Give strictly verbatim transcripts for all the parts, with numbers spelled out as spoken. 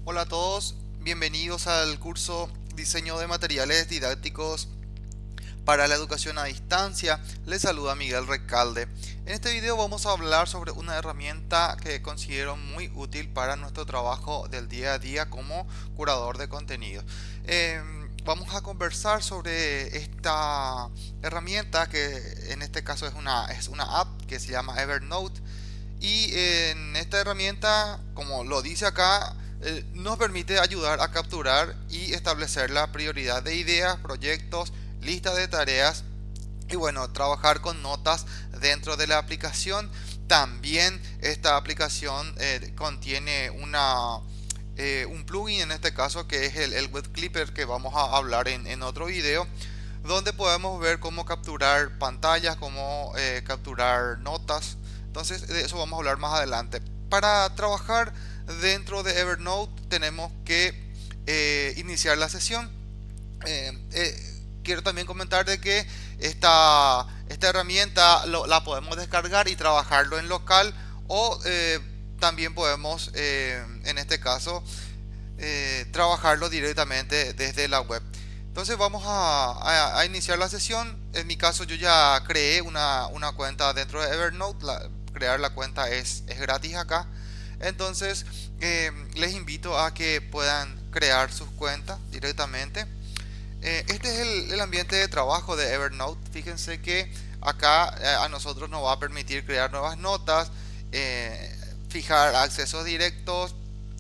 Hola a todos, bienvenidos al curso Diseño de Materiales Didácticos para la Educación a Distancia. Les saluda Miguel Recalde. En este video vamos a hablar sobre una herramienta que considero muy útil para nuestro trabajo del día a día como curador de contenido. Eh, vamos a conversar sobre esta herramienta que en este caso es una, es una app que se llama Evernote. Y en esta herramienta, como lo dice acá, eh, nos permite ayudar a capturar y establecer la prioridad de ideas, proyectos, listas de tareas y bueno, trabajar con notas dentro de la aplicación. También esta aplicación eh, contiene una, eh, un plugin en este caso que es el, el Web Clipper, que vamos a hablar en, en otro video, donde podemos ver cómo capturar pantallas, cómo eh, capturar notas. Entonces de eso vamos a hablar más adelante. Para trabajar dentro de Evernote tenemos que eh, iniciar la sesión. Eh, eh, quiero también comentar de que esta, esta herramienta lo, la podemos descargar y trabajarlo en local, o eh, también podemos eh, en este caso eh, trabajarlo directamente desde la web. Entonces vamos a, a, a iniciar la sesión. En mi caso yo ya creé una, una cuenta dentro de Evernote. La, crear la cuenta es, es gratis acá. Entonces eh, les invito a que puedan crear sus cuentas directamente. Eh, este es el, el ambiente de trabajo de Evernote. Fíjense que acá eh, a nosotros nos va a permitir crear nuevas notas, eh, fijar accesos directos,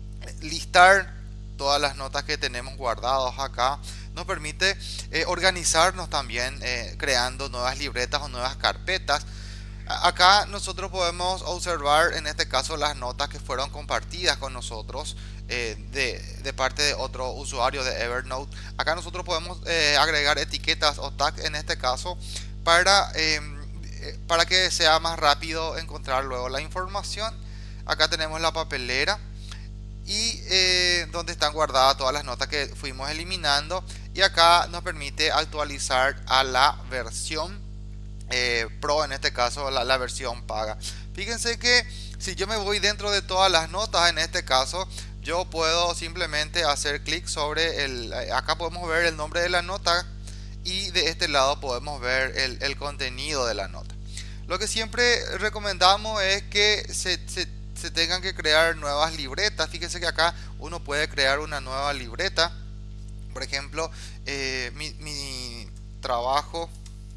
listar todas las notas que tenemos guardadas acá. Nos permite eh, organizarnos también eh, creando nuevas libretas o nuevas carpetas. Acá nosotros podemos observar en este caso las notas que fueron compartidas con nosotros eh, de, de parte de otro usuario de Evernote. Acá nosotros podemos eh, agregar etiquetas o tags en este caso para, eh, para que sea más rápido encontrar luego la información. Acá tenemos la papelera y eh, donde están guardadas todas las notas que fuimos eliminando, y acá nos permite actualizar a la versión eh, Pro, en este caso la, la versión paga. Fíjense que si yo me voy dentro de todas las notas, en este caso yo puedo simplemente hacer clic sobre el, acá podemos ver el nombre de la nota y de este lado podemos ver el, el contenido de la nota. Lo que siempre recomendamos es que se, se se tengan que crear nuevas libretas. Fíjense que acá uno puede crear una nueva libreta. Por ejemplo, eh, mi, mi trabajo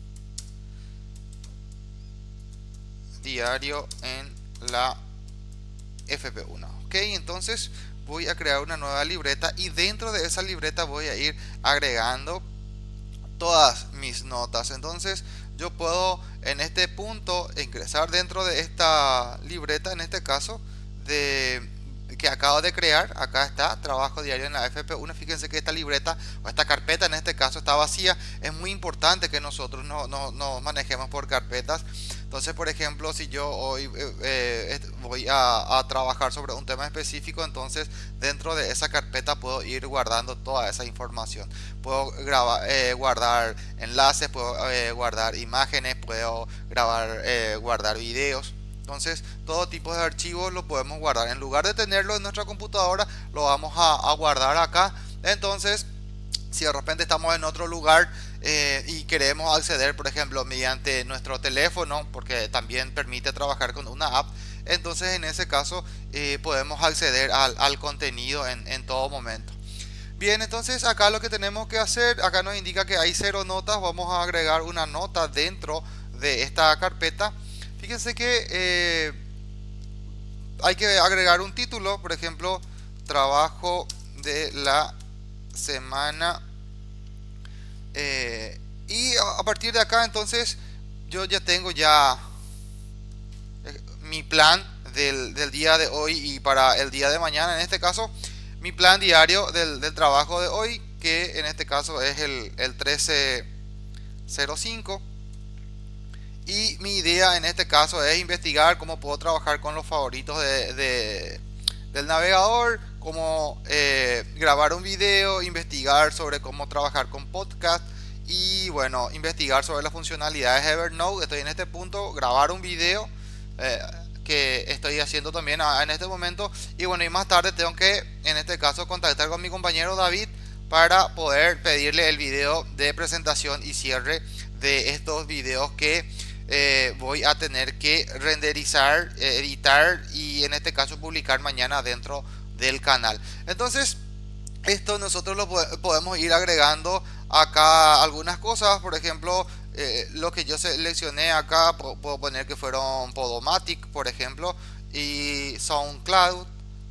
diario en la F P uno. Ok, entonces voy a crear una nueva libreta y dentro de esa libreta voy a ir agregando todas mis notas. Entonces yo puedo en este punto ingresar dentro de esta libreta, en este caso de que acabo de crear. Acá está trabajo diario en la F P uno. Fíjense que esta libreta o esta carpeta en este caso está vacía. Es muy importante que nosotros no, no, no manejemos por carpetas. Entonces, por ejemplo, si yo hoy eh, eh, voy a, a trabajar sobre un tema específico, entonces dentro de esa carpeta puedo ir guardando toda esa información. Puedo grabar, eh, guardar enlaces, puedo eh, guardar imágenes, puedo grabar, eh, guardar videos. Entonces todo tipo de archivos lo podemos guardar. En lugar de tenerlo en nuestra computadora, lo vamos a, a guardar acá. Entonces si de repente estamos en otro lugar eh, y queremos acceder, por ejemplo, mediante nuestro teléfono, porque también permite trabajar con una app, entonces en ese caso eh, podemos acceder al, al contenido en, en todo momento. Bien, entonces acá lo que tenemos que hacer, acá nos indica que hay cero notas. Vamos a agregar una nota dentro de esta carpeta. Fíjense que eh, hay que agregar un título, por ejemplo, trabajo de la semana. Eh, y a partir de acá entonces yo ya tengo ya eh, mi plan del, del día de hoy y para el día de mañana. En este caso mi plan diario del, del trabajo de hoy, que en este caso es el, el trece cero cinco. Y mi idea en este caso es investigar cómo puedo trabajar con los favoritos de, de, del navegador, cómo eh, grabar un video, investigar sobre cómo trabajar con podcast y bueno, investigar sobre las funcionalidades de Evernote. Estoy en este punto, grabar un video, eh, que estoy haciendo también a, en este momento. Y bueno, y más tarde tengo que, en este caso, contactar con mi compañero David para poder pedirle el video de presentación y cierre de estos videos que eh, voy a tener que renderizar, eh, editar y en este caso publicar mañana dentro del canal. Entonces esto nosotros lo podemos ir agregando acá algunas cosas. Por ejemplo, eh, lo que yo seleccioné acá, puedo poner que fueron Podomatic, por ejemplo, y SoundCloud.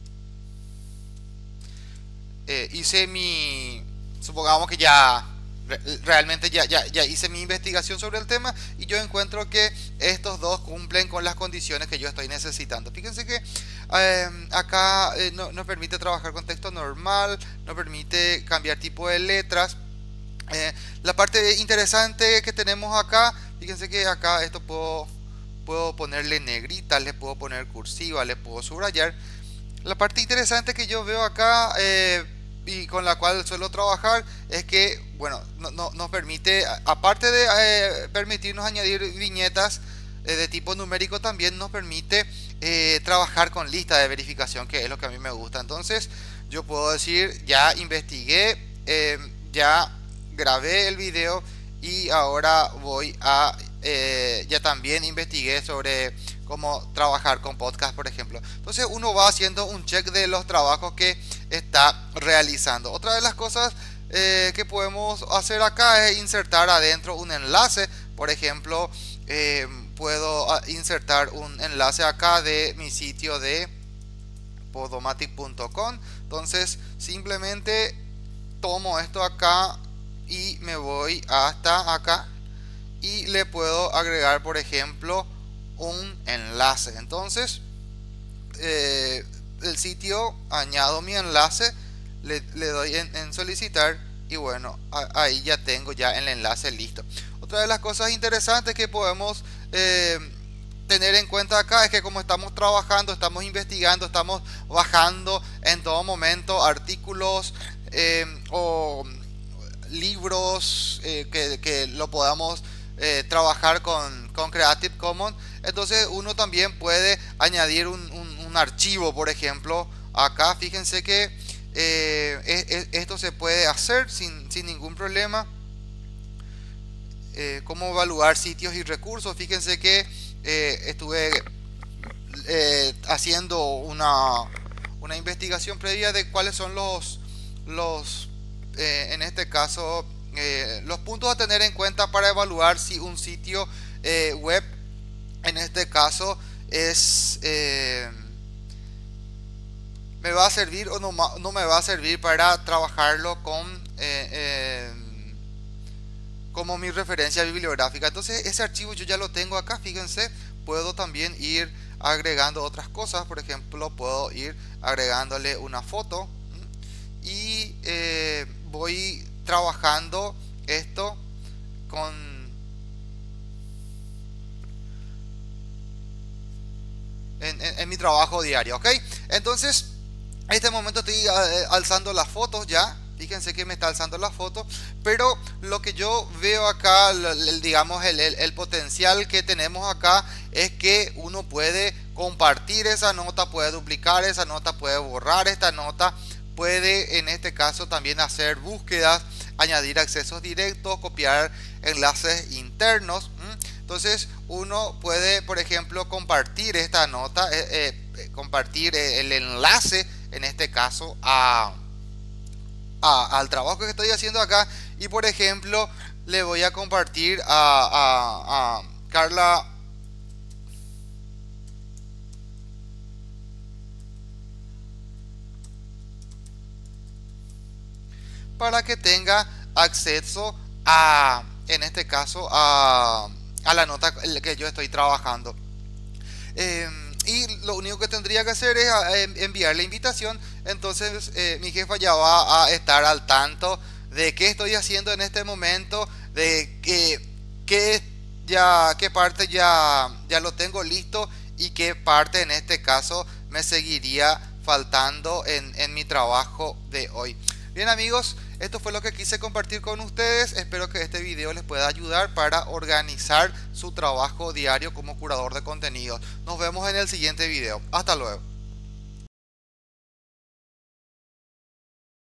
Eh, hice mi, supongamos que ya realmente ya, ya, ya hice mi investigación sobre el tema y yo encuentro que estos dos cumplen con las condiciones que yo estoy necesitando. Fíjense que eh, acá eh, no, nos permite trabajar con texto normal, nos permite cambiar tipo de letras. Eh, la parte interesante que tenemos acá, fíjense que acá esto puedo, puedo ponerle negrita, le puedo poner cursiva, le puedo subrayar. La parte interesante que yo veo acá eh, y con la cual suelo trabajar es que, bueno, no, no, nos permite, aparte de eh, permitirnos añadir viñetas eh, de tipo numérico, también nos permite eh, trabajar con lista de verificación, que es lo que a mí me gusta. Entonces yo puedo decir, ya investigué, eh, ya grabé el video y ahora voy a, eh, ya también investigué sobre cómo trabajar con podcast, por ejemplo. Entonces uno va haciendo un check de los trabajos que está realizando. Otra de las cosas eh, que podemos hacer acá es insertar adentro un enlace. Por ejemplo, eh, puedo insertar un enlace acá de mi sitio de podomatic punto com. Entonces simplemente tomo esto acá y me voy hasta acá y le puedo agregar, por ejemplo, un enlace. Entonces eh, el sitio, añado mi enlace, le, le doy en, en solicitar y bueno, a, ahí ya tengo ya el enlace listo. Otra de las cosas interesantes que podemos eh, tener en cuenta acá es que como estamos trabajando, estamos investigando, estamos bajando en todo momento artículos eh, o libros eh, que, que lo podamos eh, trabajar con, con Creative Commons. Entonces uno también puede añadir un, un, un archivo, por ejemplo, acá. Fíjense que eh, es, es, esto se puede hacer sin, sin ningún problema. Eh, cómo evaluar sitios y recursos. Fíjense que eh, estuve eh, haciendo una, una investigación previa de cuáles son los, los eh, en este caso, eh, los puntos a tener en cuenta para evaluar si un sitio eh, web, en este caso, es eh, me va a servir o no, no me va a servir para trabajarlo con eh, eh, como mi referencia bibliográfica. Entonces ese archivo yo ya lo tengo acá. Fíjense, puedo también ir agregando otras cosas. Por ejemplo, puedo ir agregándole una foto y eh, voy trabajando esto con en, en, en mi trabajo diario, ¿ok? Entonces en este momento estoy eh, alzando las fotos ya. Fíjense que me está alzando la foto, pero lo que yo veo acá, el, el, digamos, el, el, el potencial que tenemos acá es que uno puede compartir esa nota, puede duplicar esa nota, puede borrar esta nota, puede en este caso también hacer búsquedas, añadir accesos directos, copiar enlaces internos. Entonces uno puede, por ejemplo, compartir esta nota, eh, eh, compartir el enlace, en este caso, a... A, al trabajo que estoy haciendo acá y por ejemplo le voy a compartir a, a, a Carla para que tenga acceso a, en este caso, a, a la nota que yo estoy trabajando. Eh, y lo único que tendría que hacer es enviar la invitación. Entonces eh, mi jefa ya va a estar al tanto de qué estoy haciendo en este momento, de que, que ya qué parte ya, ya lo tengo listo y qué parte en este caso me seguiría faltando en, en mi trabajo de hoy. Bien amigos, Esto fue lo que quise compartir con ustedes. Espero que este video les pueda ayudar para organizar su trabajo diario como curador de contenidos. Nos vemos en el siguiente video. Hasta luego.